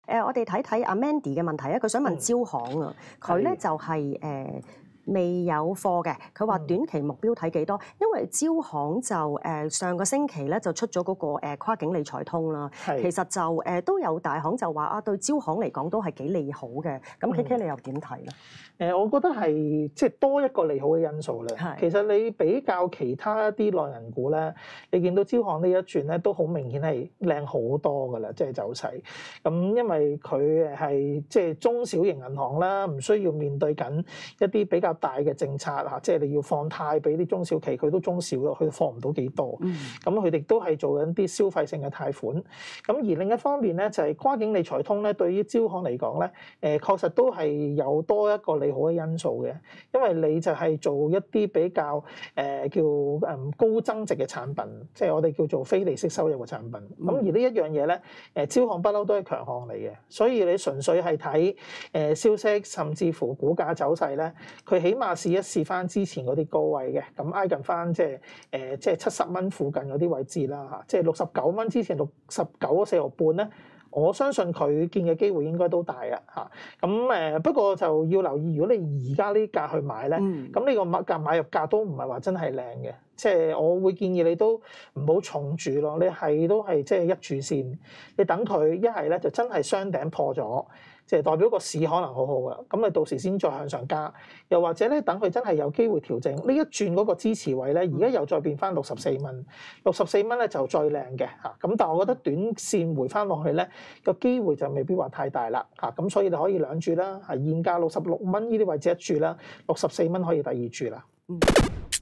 我哋睇睇阿 Mandy 嘅問題啊，佢想問招行啊，佢咧就係未有貨嘅，佢話短期目標睇幾多？因為招行就上個星期咧就出咗嗰個跨境理財通啦，其實就都有大行就話啊，對招行嚟講都係幾利好嘅。咁 KK 你又點睇咧？ 我覺得係即係多一個利好嘅因素咧。其實你比較其他一啲內銀股咧，你見到招行呢一轉咧都好明顯係靚好多㗎啦，即係走勢。咁因為佢係即係中小型銀行啦，唔需要面對緊一啲比較大嘅政策嚇，即係你要放貸俾啲中小企，佢都中小咯，佢放唔到幾多。咁佢哋都係做緊啲消費性嘅貸款。咁而另一方面咧，就係跨境理財通咧，對於招行嚟講咧，確實都係有多一個利好嘅因素嘅，因為你就係做一啲比較叫高增值嘅產品，即係我哋叫做非利息收入嘅產品。咁而呢一樣嘢咧，招行不嬲都係強項嚟嘅，所以你純粹係睇消息，甚至乎股價走勢咧，佢起碼試一試翻之前嗰啲高位嘅，咁挨近翻即係70蚊附近嗰啲位置啦嚇，即係69蚊之前69.4毫半咧。我相信佢見嘅機會應該都大啊嚇，咁不過就要留意，如果你而家呢價去買咧，咁呢個買入價都唔係話真係靚嘅，即係我會建議你都唔好重注咯，你都係即係一注線，你等佢一係咧就真係雙頂破咗。即係代表個市可能好好嘅，咁你到時先再向上加，又或者咧等佢真係有機會調整，呢一轉嗰個支持位咧，而家又再變翻64蚊，64蚊咧就最靚嘅嚇，咁但係我覺得短線回翻落去咧個機會就未必話太大啦嚇，咁所以你可以兩注啦，係現價66蚊呢啲位置一注啦，64蚊可以第二注啦。